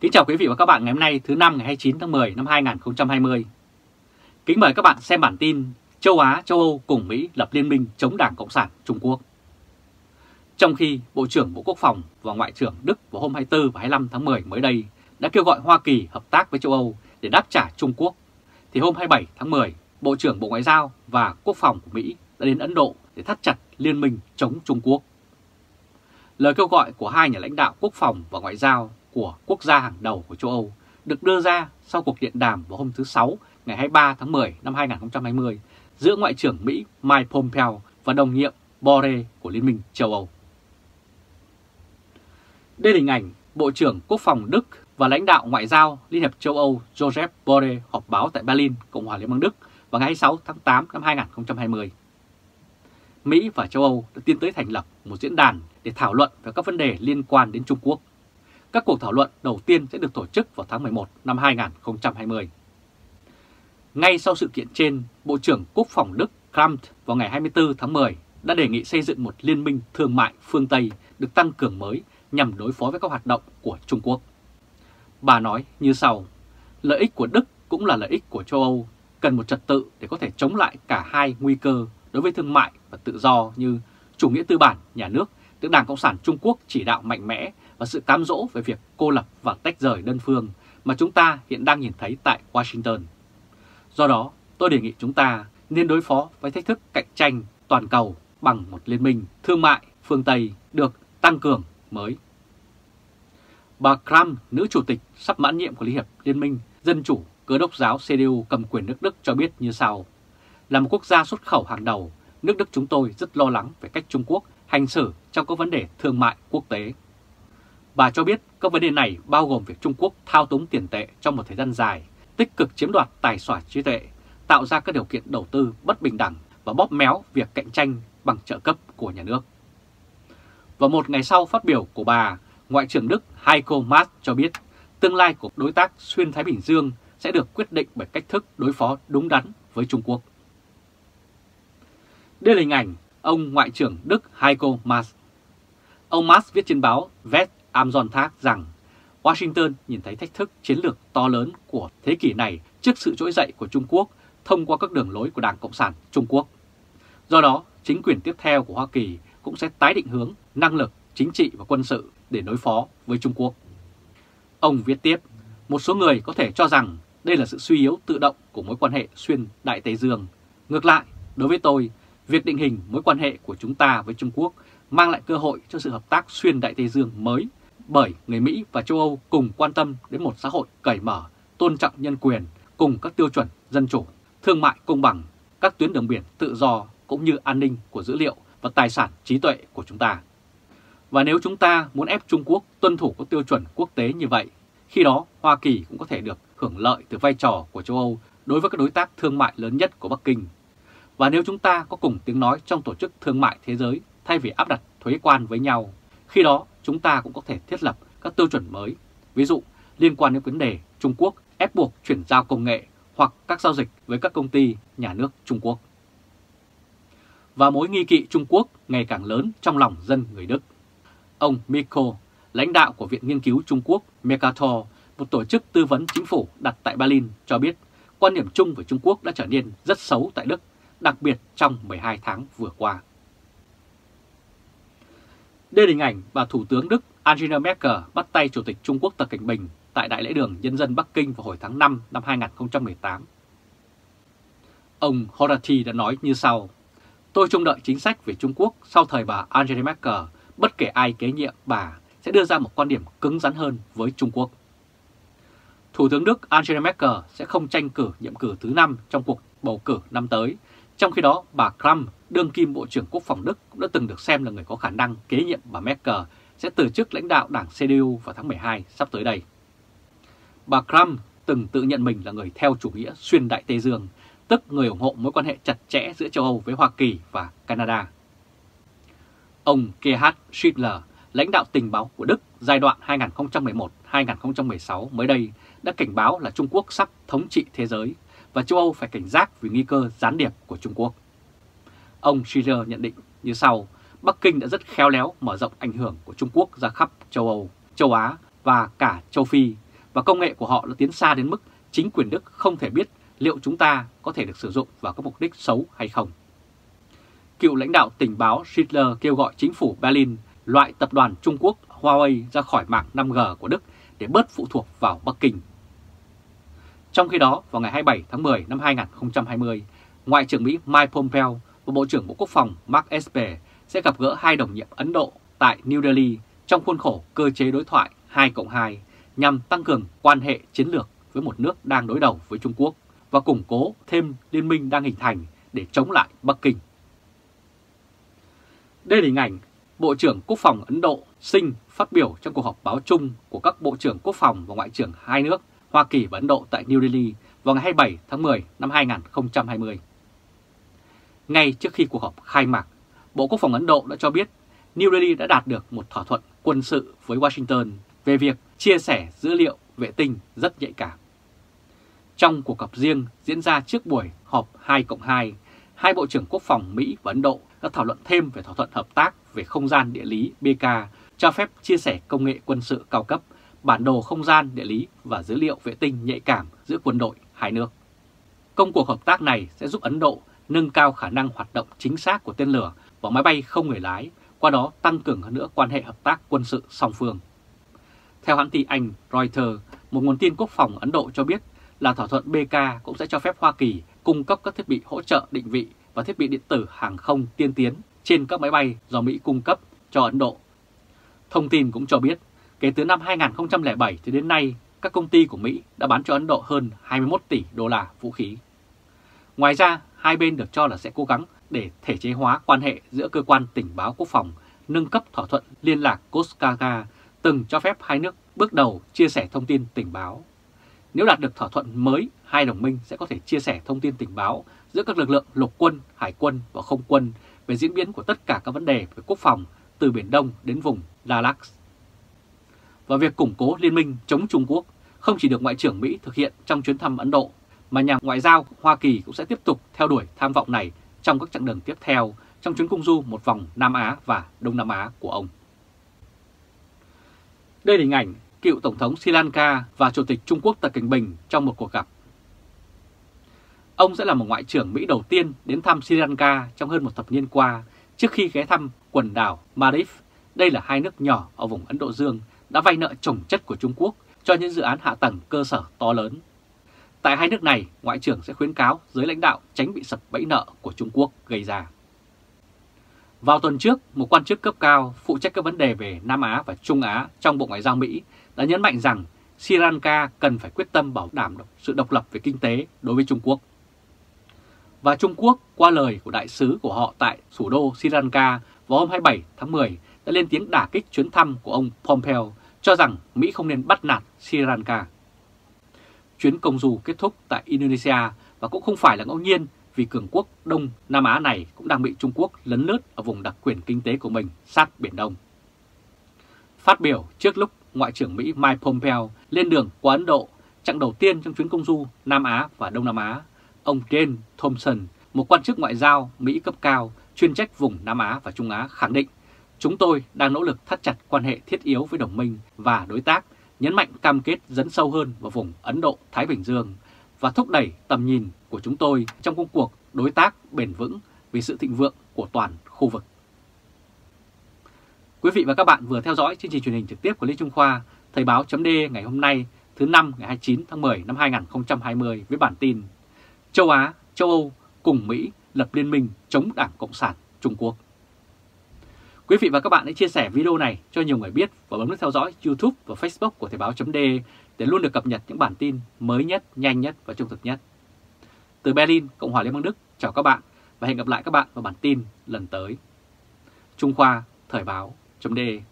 Kính chào quý vị và các bạn ngày hôm nay thứ Năm ngày 29 tháng 10 năm 2020. Kính mời các bạn xem bản tin Châu Á, châu Âu cùng Mỹ lập liên minh chống Đảng Cộng sản Trung Quốc. Trong khi Bộ trưởng Bộ Quốc phòng và Ngoại trưởng Đức vào hôm 24 và 25 tháng 10 mới đây đã kêu gọi Hoa Kỳ hợp tác với châu Âu để đáp trả Trung Quốc, thì hôm 27 tháng 10, Bộ trưởng Bộ Ngoại giao và Quốc phòng của Mỹ đã đến Ấn Độ để thắt chặt liên minh chống Trung Quốc. Lời kêu gọi của hai nhà lãnh đạo quốc phòng và ngoại giao của quốc gia hàng đầu của châu Âu được đưa ra sau cuộc điện đàm vào hôm thứ Sáu ngày 23 tháng 10 năm 2020 giữa Ngoại trưởng Mỹ Mike Pompeo và đồng nhiệm Borrell của Liên minh châu Âu. Đây là hình ảnh Bộ trưởng Quốc phòng Đức và lãnh đạo ngoại giao Liên hiệp châu Âu Joseph Borrell họp báo tại Berlin, Cộng hòa Liên bang Đức vào ngày 26 tháng 8 năm 2020. Mỹ và châu Âu đã tiến tới thành lập một diễn đàn để thảo luận về các vấn đề liên quan đến Trung Quốc. Các cuộc thảo luận đầu tiên sẽ được tổ chức vào tháng 11 năm 2020. Ngay sau sự kiện trên, Bộ trưởng Quốc phòng Đức Kramt vào ngày 24 tháng 10 đã đề nghị xây dựng một liên minh thương mại phương Tây được tăng cường mới nhằm đối phó với các hoạt động của Trung Quốc. Bà nói như sau: lợi ích của Đức cũng là lợi ích của châu Âu, cần một trật tự để có thể chống lại cả hai nguy cơ đối với thương mại và tự do như chủ nghĩa tư bản nhà nước được Đảng Cộng sản Trung Quốc chỉ đạo mạnh mẽ và sự cám dỗ về việc cô lập và tách rời đơn phương mà chúng ta hiện đang nhìn thấy tại Washington. Do đó, tôi đề nghị chúng ta nên đối phó với thách thức cạnh tranh toàn cầu bằng một liên minh thương mại phương Tây được tăng cường mới. Bà Kram, nữ chủ tịch sắp mãn nhiệm của Liên hiệp Liên minh Dân chủ Cơ đốc giáo CDU cầm quyền nước Đức cho biết như sau: là một quốc gia xuất khẩu hàng đầu, nước Đức chúng tôi rất lo lắng về cách Trung Quốc hành xử trong các vấn đề thương mại quốc tế. Bà cho biết các vấn đề này bao gồm việc Trung Quốc thao túng tiền tệ trong một thời gian dài, tích cực chiếm đoạt tài sản trí tuệ, tạo ra các điều kiện đầu tư bất bình đẳng và bóp méo việc cạnh tranh bằng trợ cấp của nhà nước. Và một ngày sau phát biểu của bà, Ngoại trưởng Đức Heiko Maas cho biết tương lai của đối tác xuyên Thái Bình Dương sẽ được quyết định bởi cách thức đối phó đúng đắn với Trung Quốc. Đây là hình ảnh ông Ngoại trưởng Đức Heiko Maas. Ông Maas viết trên báo West am Sonntag rằng Washington nhìn thấy thách thức chiến lược to lớn của thế kỷ này trước sự trỗi dậy của Trung Quốc thông qua các đường lối của Đảng Cộng sản Trung Quốc. Do đó, chính quyền tiếp theo của Hoa Kỳ cũng sẽ tái định hướng năng lực chính trị và quân sự để đối phó với Trung Quốc. Ông viết tiếp, một số người có thể cho rằng đây là sự suy yếu tự động của mối quan hệ xuyên Đại Tây Dương. Ngược lại, đối với tôi, việc định hình mối quan hệ của chúng ta với Trung Quốc mang lại cơ hội cho sự hợp tác xuyên Đại Tây Dương mới, bởi người Mỹ và châu Âu cùng quan tâm đến một xã hội cởi mở, tôn trọng nhân quyền, cùng các tiêu chuẩn dân chủ, thương mại công bằng, các tuyến đường biển tự do cũng như an ninh của dữ liệu và tài sản trí tuệ của chúng ta. Và nếu chúng ta muốn ép Trung Quốc tuân thủ các tiêu chuẩn quốc tế như vậy, khi đó Hoa Kỳ cũng có thể được hưởng lợi từ vai trò của châu Âu đối với các đối tác thương mại lớn nhất của Bắc Kinh. Và nếu chúng ta có cùng tiếng nói trong Tổ chức Thương mại Thế giới thay vì áp đặt thuế quan với nhau, khi đó chúng ta cũng có thể thiết lập các tiêu chuẩn mới, ví dụ liên quan đến vấn đề Trung Quốc ép buộc chuyển giao công nghệ hoặc các giao dịch với các công ty nhà nước Trung Quốc. Và mối nghi kỵ Trung Quốc ngày càng lớn trong lòng dân người Đức. Ông Mikko, lãnh đạo của Viện Nghiên cứu Trung Quốc Mercator, một tổ chức tư vấn chính phủ đặt tại Berlin, cho biết quan điểm chung về Trung Quốc đã trở nên rất xấu tại Đức, đặc biệt trong 12 tháng vừa qua. Đây là hình ảnh bà Thủ tướng Đức Angela Merkel bắt tay Chủ tịch Trung Quốc Tập Cận Bình tại Đại lễ đường Nhân dân Bắc Kinh vào hồi tháng 5 năm 2018. Ông Horati đã nói như sau: tôi trông đợi chính sách về Trung Quốc sau thời bà Angela Merkel, bất kể ai kế nhiệm bà sẽ đưa ra một quan điểm cứng rắn hơn với Trung Quốc. Thủ tướng Đức Angela Merkel sẽ không tranh cử nhiệm kỳ thứ 5 trong cuộc bầu cử năm tới. Trong khi đó, bà Kram, đương kim Bộ trưởng Quốc phòng Đức, cũng đã từng được xem là người có khả năng kế nhiệm bà Merkel sẽ từ chức lãnh đạo đảng CDU vào tháng 12 sắp tới đây. Bà Kram từng tự nhận mình là người theo chủ nghĩa xuyên Đại Tây Dương, tức người ủng hộ mối quan hệ chặt chẽ giữa châu Âu với Hoa Kỳ và Canada. Ông Gerhard Schindler, lãnh đạo tình báo của Đức giai đoạn 2011-2016 mới đây, đã cảnh báo là Trung Quốc sắp thống trị thế giới và châu Âu phải cảnh giác vì nguy cơ gián điệp của Trung Quốc. Ông Schindler nhận định như sau: Bắc Kinh đã rất khéo léo mở rộng ảnh hưởng của Trung Quốc ra khắp châu Âu, châu Á và cả châu Phi, và công nghệ của họ đã tiến xa đến mức chính quyền Đức không thể biết liệu chúng ta có thể được sử dụng vào các mục đích xấu hay không. Cựu lãnh đạo tình báo Schindler kêu gọi chính phủ Berlin loại tập đoàn Trung Quốc Huawei ra khỏi mạng 5G của Đức để bớt phụ thuộc vào Bắc Kinh. Trong khi đó, vào ngày 27 tháng 10 năm 2020, Ngoại trưởng Mỹ Mike Pompeo và Bộ trưởng Bộ Quốc phòng Mark Esper sẽ gặp gỡ hai đồng nhiệm Ấn Độ tại New Delhi trong khuôn khổ cơ chế đối thoại 2+2 nhằm tăng cường quan hệ chiến lược với một nước đang đối đầu với Trung Quốc và củng cố thêm liên minh đang hình thành để chống lại Bắc Kinh. Đây là hình ảnh Bộ trưởng Quốc phòng Ấn Độ Singh phát biểu trong cuộc họp báo chung của các Bộ trưởng Quốc phòng và Ngoại trưởng hai nước Hoa Kỳ và Ấn Độ tại New Delhi vào ngày 27 tháng 10 năm 2020. Ngay trước khi cuộc họp khai mạc, Bộ Quốc phòng Ấn Độ đã cho biết New Delhi đã đạt được một thỏa thuận quân sự với Washington về việc chia sẻ dữ liệu vệ tinh rất nhạy cảm. Trong cuộc gặp riêng diễn ra trước buổi họp 2+2, hai Bộ trưởng Quốc phòng Mỹ và Ấn Độ đã thảo luận thêm về thỏa thuận hợp tác về không gian địa lý BK cho phép chia sẻ công nghệ quân sự cao cấp, bản đồ không gian địa lý và dữ liệu vệ tinh nhạy cảm giữa quân đội hai nước. Công cuộc hợp tác này sẽ giúp Ấn Độ nâng cao khả năng hoạt động chính xác của tên lửa và máy bay không người lái, qua đó tăng cường hơn nữa quan hệ hợp tác quân sự song phương. Theo hãng tin Anh Reuters, một nguồn tin quốc phòng Ấn Độ cho biết là thỏa thuận BK cũng sẽ cho phép Hoa Kỳ cung cấp các thiết bị hỗ trợ định vị và thiết bị điện tử hàng không tiên tiến trên các máy bay do Mỹ cung cấp cho Ấn Độ. Thông tin cũng cho biết, kể từ năm 2007 thì đến nay, các công ty của Mỹ đã bán cho Ấn Độ hơn 21 tỷ đô la vũ khí. Ngoài ra, hai bên được cho là sẽ cố gắng để thể chế hóa quan hệ giữa cơ quan tình báo quốc phòng, nâng cấp thỏa thuận liên lạc Koskaga từng cho phép hai nước bước đầu chia sẻ thông tin tình báo. Nếu đạt được thỏa thuận mới, hai đồng minh sẽ có thể chia sẻ thông tin tình báo giữa các lực lượng lục quân, hải quân và không quân về diễn biến của tất cả các vấn đề về quốc phòng từ Biển Đông đến vùng Ladakh. Và việc củng cố liên minh chống Trung Quốc không chỉ được Ngoại trưởng Mỹ thực hiện trong chuyến thăm Ấn Độ, mà nhà ngoại giao Hoa Kỳ cũng sẽ tiếp tục theo đuổi tham vọng này trong các chặng đường tiếp theo trong chuyến công du một vòng Nam Á và Đông Nam Á của ông. Đây là hình ảnh cựu Tổng thống Sri Lanka và Chủ tịch Trung Quốc Tập Cận Bình trong một cuộc gặp. Ông sẽ là một Ngoại trưởng Mỹ đầu tiên đến thăm Sri Lanka trong hơn một thập niên qua trước khi ghé thăm quần đảo Maldives. Đây là hai nước nhỏ ở vùng Ấn Độ Dương đã vay nợ chồng chất của Trung Quốc cho những dự án hạ tầng cơ sở to lớn. Tại hai nước này, Ngoại trưởng sẽ khuyến cáo giới lãnh đạo tránh bị sập bẫy nợ của Trung Quốc gây ra. Vào tuần trước, một quan chức cấp cao phụ trách các vấn đề về Nam Á và Trung Á trong Bộ Ngoại giao Mỹ đã nhấn mạnh rằng Sri Lanka cần phải quyết tâm bảo đảm sự độc lập về kinh tế đối với Trung Quốc. Và Trung Quốc, qua lời của đại sứ của họ tại thủ đô Sri Lanka vào hôm 27 tháng 10, đã lên tiếng đả kích chuyến thăm của ông Pompeo, cho rằng Mỹ không nên bắt nạt Sri Lanka. Chuyến công du kết thúc tại Indonesia và cũng không phải là ngẫu nhiên vì cường quốc Đông Nam Á này cũng đang bị Trung Quốc lấn lướt ở vùng đặc quyền kinh tế của mình sát Biển Đông. Phát biểu trước lúc Ngoại trưởng Mỹ Mike Pompeo lên đường qua Ấn Độ, chặng đầu tiên trong chuyến công du Nam Á và Đông Nam Á, ông Jane Thompson, một quan chức ngoại giao Mỹ cấp cao chuyên trách vùng Nam Á và Trung Á khẳng định chúng tôi đang nỗ lực thắt chặt quan hệ thiết yếu với đồng minh và đối tác, nhấn mạnh cam kết dấn sâu hơn vào vùng Ấn Độ-Thái Bình Dương và thúc đẩy tầm nhìn của chúng tôi trong công cuộc đối tác bền vững vì sự thịnh vượng của toàn khu vực. Quý vị và các bạn vừa theo dõi chương trình truyền hình trực tiếp của Lê Trung Khoa, Thời báo.de ngày hôm nay, thứ Năm ngày 29 tháng 10 năm 2020 với bản tin Châu Á, châu Âu cùng Mỹ lập liên minh chống Đảng Cộng sản Trung Quốc. Quý vị và các bạn hãy chia sẻ video này cho nhiều người biết và bấm nút theo dõi YouTube và Facebook của Thời báo.de để luôn được cập nhật những bản tin mới nhất, nhanh nhất và trung thực nhất. Từ Berlin, Cộng hòa Liên bang Đức, chào các bạn và hẹn gặp lại các bạn vào bản tin lần tới. Trung Khoa, Thời báo.de